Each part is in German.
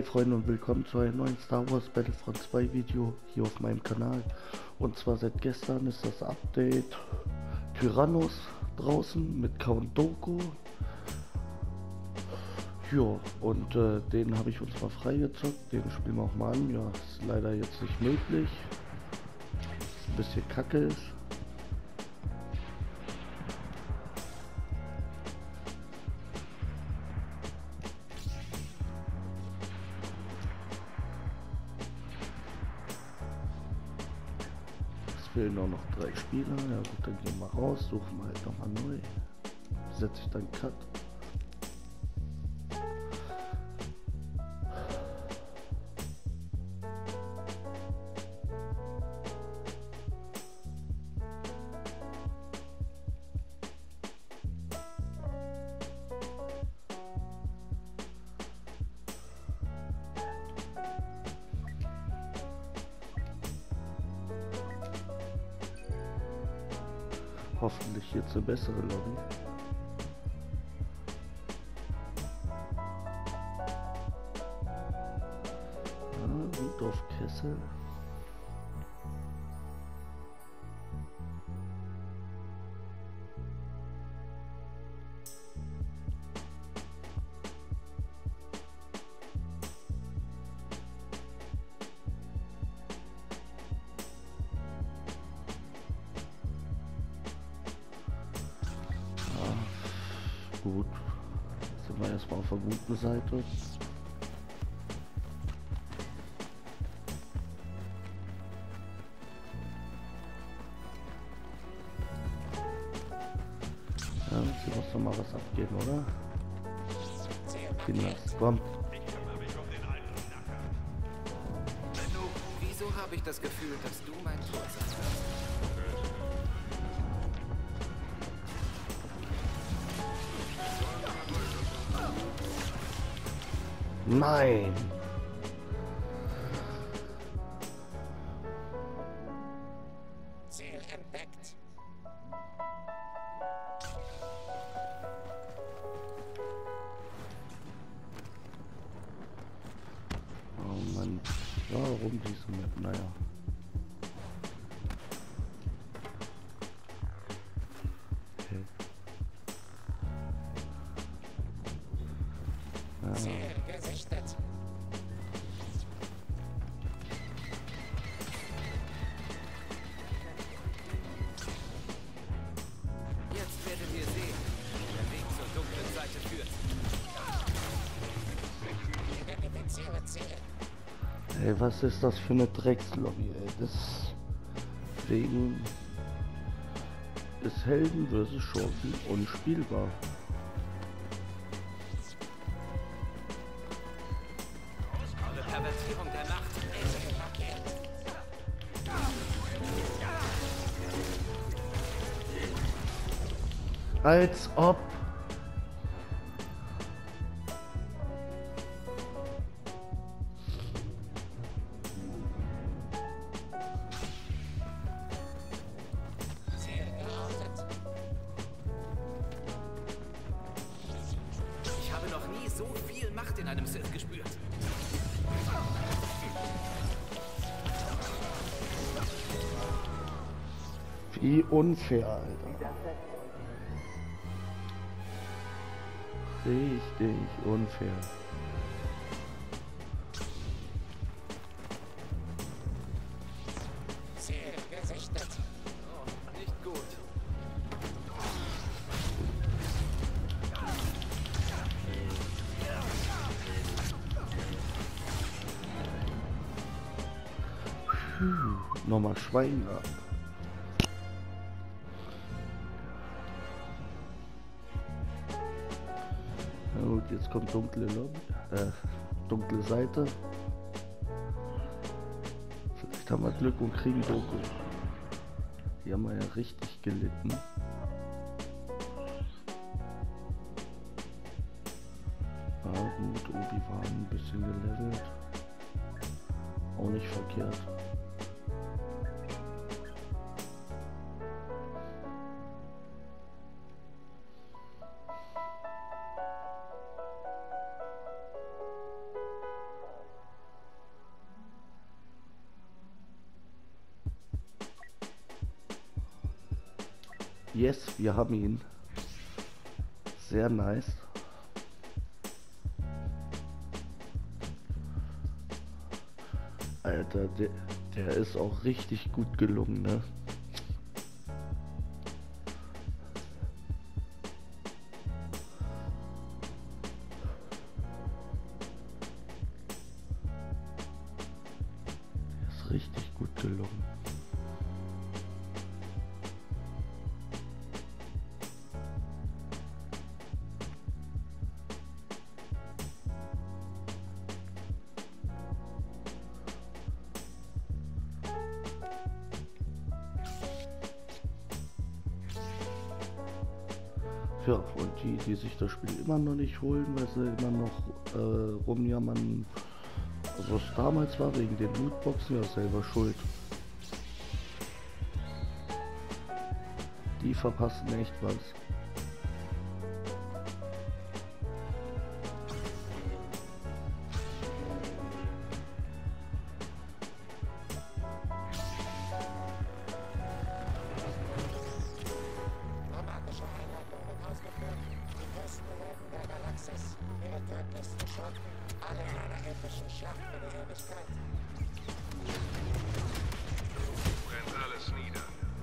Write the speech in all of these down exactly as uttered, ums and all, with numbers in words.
Freunde und willkommen zu einem neuen Star Wars Battlefront zwei Video hier auf meinem Kanal. Und zwar seit gestern ist das Update Tyrannus draußen mit Count Dooku. Ja, und äh, den habe ich uns mal freigezockt, den spielen wir auch mal an. Ja, ist leider jetzt nicht möglich. Ein bisschen kacke ist. Es fehlen auch noch drei Spieler. Ja gut, dann gehen wir raus, suchen wir halt nochmal neu. Setze ich dann Cut. Hoffentlich jetzt eine bessere Lobby. Ja, Rudolf Kessel. Gut, jetzt sind wir erstmal auf der guten Seite. Ja, jetzt muss doch mal was abgehen, oder? Kinder, komm. Wieso habe ich das Gefühl, dass du mein Tor sein wirst? Nein! Ziel entdeckt. Oh Mann, warum diese Map? Naja. Okay. Ja. Ziel gesichtet. Jetzt werdet ihr sehen, wie der Weg zur dunklen Seite führt. Identifiziere Ziele. Ey, was ist das für eine Dreckslobby, ey? Deswegen ist Helden versus Schurken unspielbar. Eine Pervertierung der Macht. Als ob. Ich habe noch nie so viel Macht in einem Sith gespürt. Wie unfair, Alter. Richtig unfair. Ziel gesichtet. Oh, nicht gut. Puh, nochmal Schwein gehabt. Na gut, jetzt kommt dunkle Lobby, äh, dunkle Seite. Vielleicht haben wir Glück und kriegen Doku. Die haben wir ja richtig gelitten. Ja gut, Obi-Wan ein bisschen gelevelt. Auch nicht verkehrt. Yes, wir haben ihn. Sehr nice. Alter, der, der ist auch richtig gut gelungen, ne? Der ist richtig gut gelungen. Ja, und die, die sich das Spiel immer noch nicht holen, weil sie immer noch äh, rumjammern, also es damals war wegen den Lootboxen, ja selber schuld. Die verpassen echt was. Brennt alles nieder.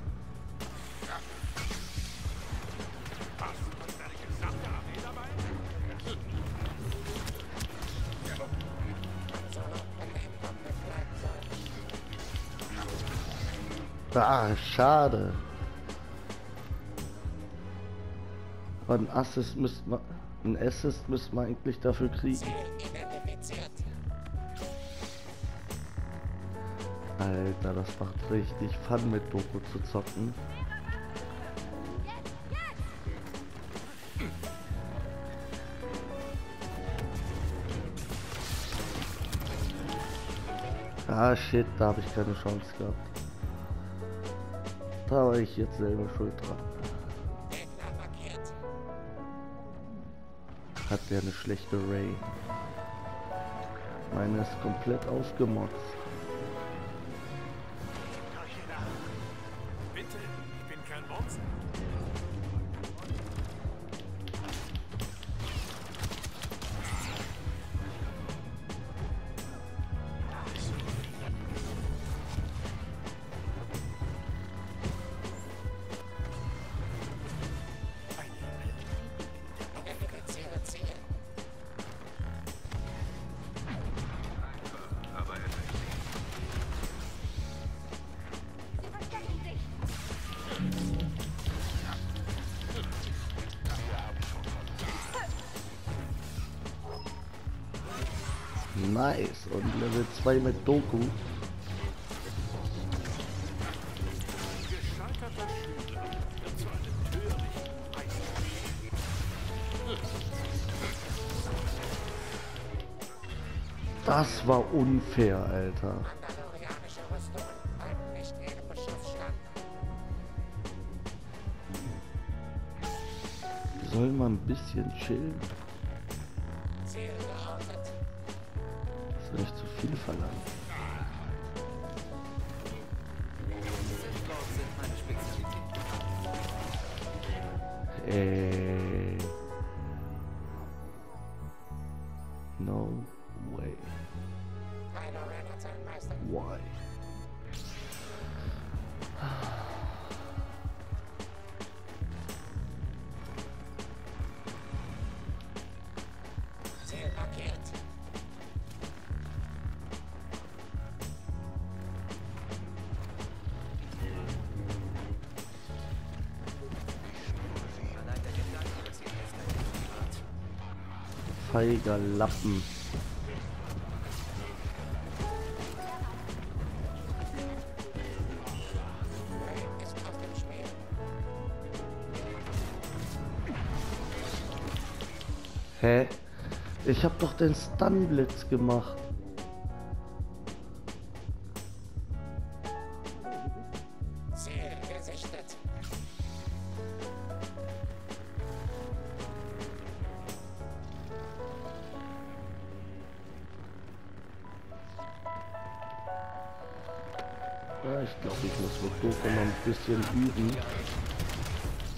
Ah, schade. Aber ein Assist müsste man, ein Assist müsste man eigentlich dafür kriegen. Alter, das macht richtig Fun mit Doku zu zocken. Ah shit, da habe ich keine Chance gehabt. Da war ich jetzt selber schuld dran. Hat der eine schlechte Ray. Meine ist komplett aufgemotzt. Bitte, ich bin kein Monster. Nice. Und Level zwei mit Doku. Das war unfair, Alter. Wir sollen mal ein bisschen chillen. Das ist nicht zu viel verlangt. sind meine Spezialität. Äh. No way. Why? Feiger Lappen. Hä? Ich hab doch den Stun-Blitz gemacht. Ziel gesichtet. Ja, ich glaube, ich muss mit Doku noch ein bisschen üben.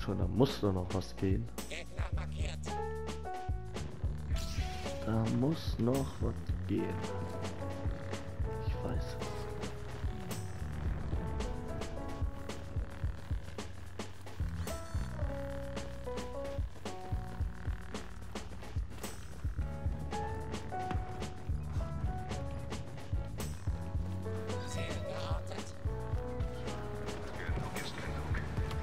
schon, da muss doch noch was gehen. Gegner markiert. Da muss noch was gehen. Ich weiß es. Ziel geortet. Genug ist genug.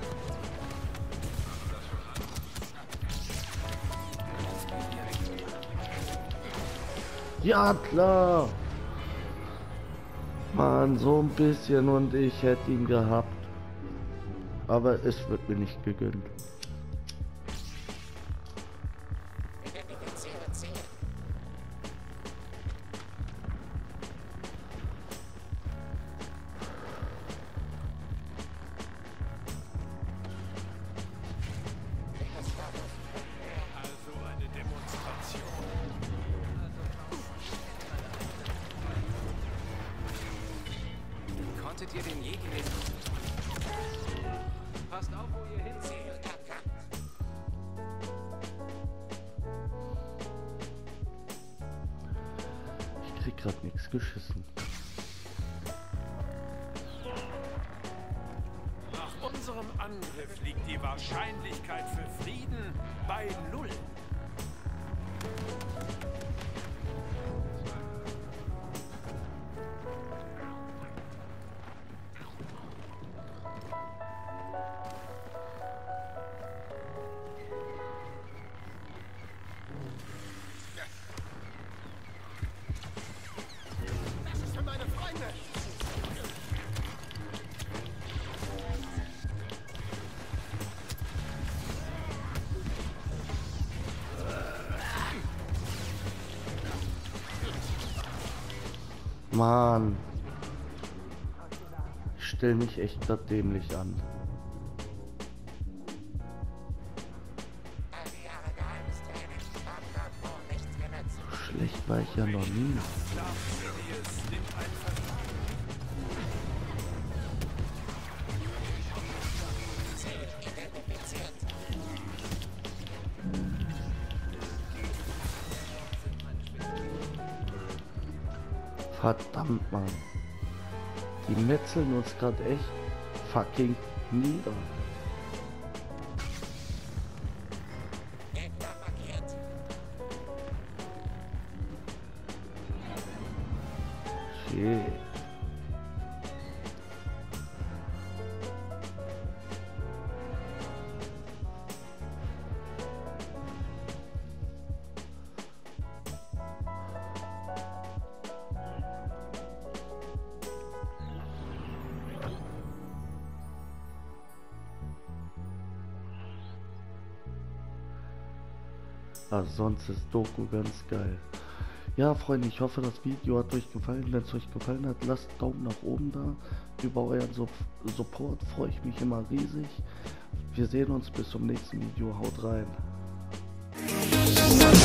Ja, klar. Mann, so ein bisschen und ich hätte ihn gehabt. Aber es wird mir nicht gegönnt. Identifiziere Ziel. Also eine Demonstration. Konntet ihr den Jedi lesen? Passt auf, wo ihr hin. Ziel erkannt. Ich krieg grad nichts geschissen. Nach unserem Angriff liegt die Wahrscheinlichkeit für Frieden bei null. Das ist für meine Freunde. Mann. Ich stell mich echt grad dämlich an. All die Jahre geheimes Training haben davor nichts genützt. So schlecht war ich ja noch nie. Darth Sidious nimmt ein Vertrauen. Ziel identifiziert. Verdammt, Mann. Die metzeln uns gerade echt fucking nieder. Gegner markiert. Shit. Ah, sonst ist Doku ganz geil. Ja, Freunde, ich hoffe, das Video hat euch gefallen. Wenn es euch gefallen hat, lasst einen Daumen nach oben da. Über euren Sup Support freue ich mich immer riesig. Wir sehen uns bis zum nächsten Video. Haut rein.